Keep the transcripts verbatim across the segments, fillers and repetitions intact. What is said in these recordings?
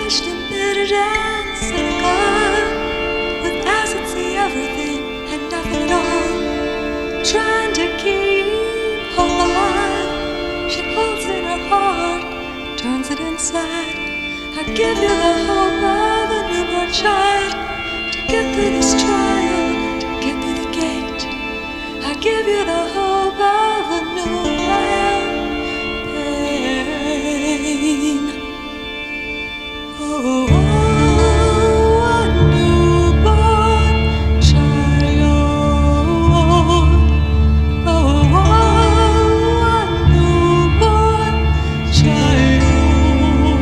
polished and bitter and cynical, with acid see everything and nothing at all, trying to keep hope alive. She holds in her heart, turns it inside. I give you the hope of a newborn child, to get through this trial, to get through the gate. I give you the hope of a new campaign. Oh, oh, a newborn child. Oh, oh, a newborn child.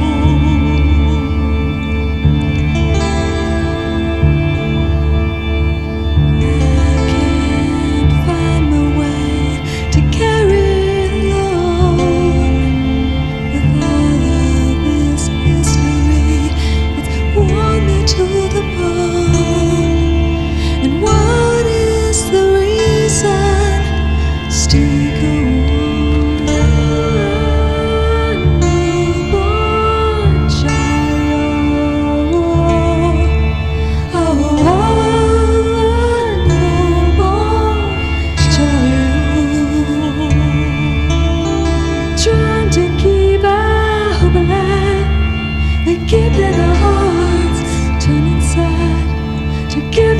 I can't find my way to carry alone with all of this history. It's worn me to the bone. And what is the reason? Stick around, newborn child. Oh, oh, newborn child. Trying to keep our hope alive. We keep in our hearts, turn inside to give